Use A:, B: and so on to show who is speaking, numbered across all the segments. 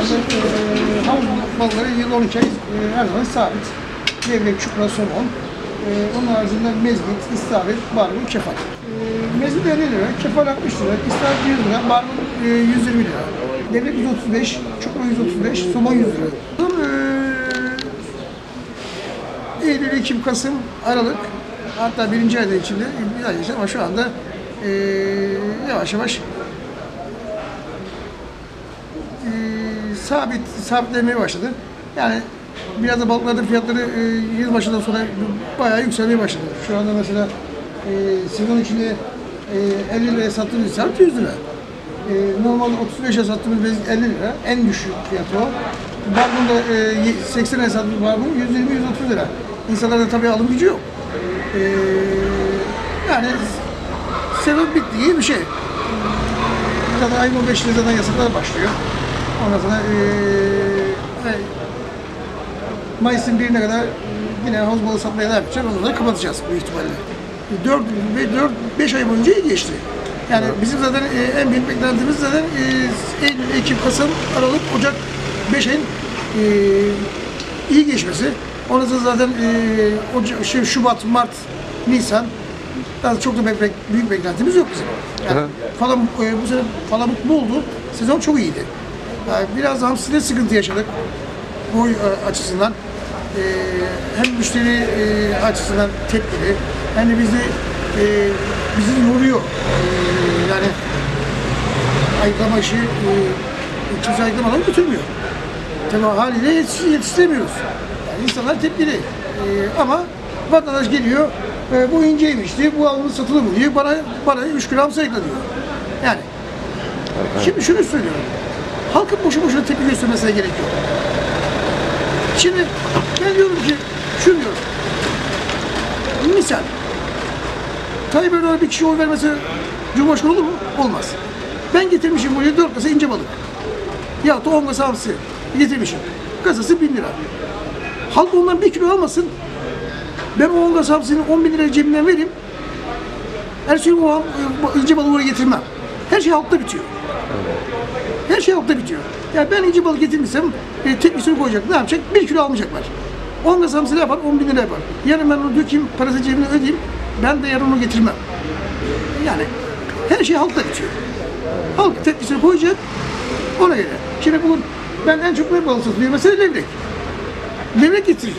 A: anda havuz balıkları yıl 12 ay her zaman sabit. Levrek, çupra, somon. Onun haricinde mezgit, istavrit, barbun, kefal. Mezgit 50 lira, kefal 60 lira, istavrit 100 lira, barbun 120 lira. Levrek 135, çupra 135, somon 100 lira. Eylül, Ekim, Kasım, Aralık, hatta birinci ayda içinde bir ay geçti ama şu anda yavaş yavaş sabitlemeye başladı. Yani biraz da balıkların fiyatları yılbaşından sonra bayağı yükselmeye başladı. Şu anda mesela sezon içinde 50 liraya sattığımız istavrit 100 lira. Normalde 35'e sattığımız bezik 50 lira. En düşük fiyatı o. Barbun da 80 liraya sattığımız barbun 120-130 lira. İnsanlarda tabii alım gücü yok. Yani sezon bitti gibi bir şey. Zaten ayın 15'inde zaten yasaklar başlıyor. Ondan sonra Mayıs'ın 1'ine kadar yine havuz balığı satmaya devam edeceğiz. Ondan sonra kapatacağız büyük ihtimalle. 4-5 ay boyunca iyi geçti. Yani bizim zaten en büyük beklentimiz zaten Eylül, Ekim, Kasım, Aralık, Ocak 5 ayın iyi geçmesi. Ondan sonra zaten Şubat, Mart, Nisan daha çok da büyük beklentimiz yok bizim. Yani bu sene falan mutlu oldu. Sezon çok iyiydi. Yani biraz hamside sıkıntı yaşadık. Boy açısından. Hem müşteri açısından tepkili. Hem de bizi yoruyor. Yani ayıklama işi kimse ayıklamadan götürmüyor. Tabii haliyle yetiştiremiyoruz. Yani insanlar tepkili. Ama vatandaş geliyor, bu inceymişti, bu alımı satılır mı diyor, bana 3 kilo hamsi ayıkla diyor. Yani, şimdi şunu söylüyorum, halkın boşu boşuna tepki göstermesine gerek yok. Şimdi ben diyorum ki, şunu diyorum, misal, Tayyip Erdoğan'a bir kişi oy vermesi Cumhurbaşkanı olur mu? Olmaz. Ben getirmişim buraya 4 kasa ince balık. Ya da 10 kasa hamsi getirmişim. Kasası 1000 lira. Halk ondan 1 kilo almasın. Ben o 10 kasa hamsinin 10.000 lira cebimden vereyim. Her şeyi o ince balığı oraya getirmem. Her şey halkta bitiyor. Her şey halkta bitiyor. Yani ben ince balık getirmişsem tepkisini koyacak. Ne yapacak? 1 kilo almayacaklar. 10 kasa hamsi ne yapar? 10.000 lira yapar. Yarın ben onu dökeyim, parası cebimden ödeyeyim. Ben de yarın onu getirmem. Yani her şey halkta bitiyor. Halk tepkisini koyacak. Ona göre. Şimdi bugün ben en çok ne balığı satıyorum? Mesela levrek. Levrek getiririm.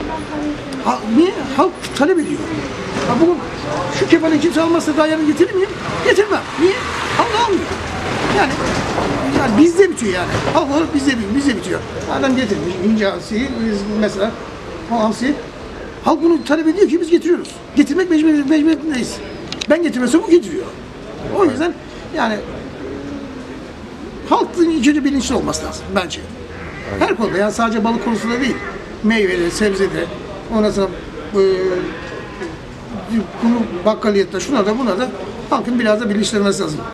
A: Niye? Halk talep ediyor. Bugün şu kefali kimse almazsa daha yarın getirir miyim? Getirmem. Niye? Halk almıyor. Yani bizde bitiyor yani. Halk olarak bizde bitiyor. Adam getirmiş ince hamsiyi, mesela o hamsiyi. Halk bunu talep ediyor ki biz getiriyoruz. Getirmek mecburiyetindeyiz. Ben getirmezsem bu getiriyor. O yüzden yani halkın ilk önce bilinçli olması lazım bence. Her konuda, yani sadece balık konusunda değil. Meyvede, sebzede, ondan sonra bakkaliyette, şuna da buna da halkın biraz da bilinçlenmesi lazım.